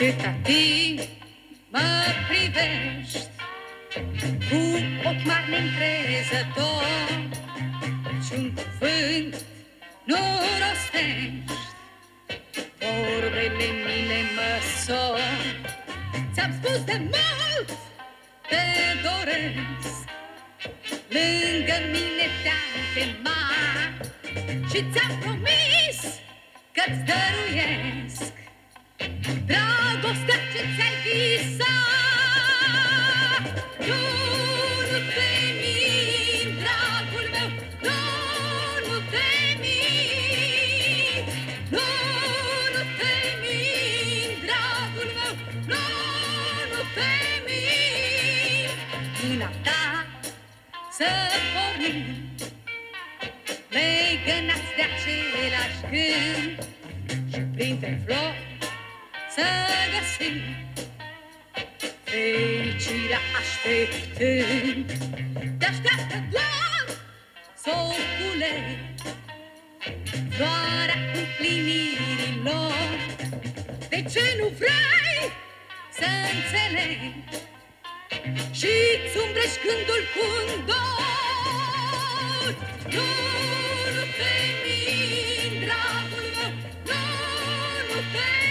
Câta timp mă privești cu ochi mari neîncrezători și-un cuvânt nu rostești, vorbele mine măsor. Ți-am spus de mult te doresc, lângă mine te-am chemat și ți-am promis că-ți dăruiesc dragostea ce ți-ai visat. Nu, nu te mint, dragul meu, nu, nu te mint. Nu, nu te mint, dragul meu, nu, nu te mint. Mâna ta să pornim, legănați de același gând și printre flori să găsim fericirea așteptând. Te-așteaptă doar, socule, floarea împlinirilor. De ce nu vrei să înțelegi și-ți umbrești gândul cu îndor? Nu, nu te mint, dragul meu, nu, nu te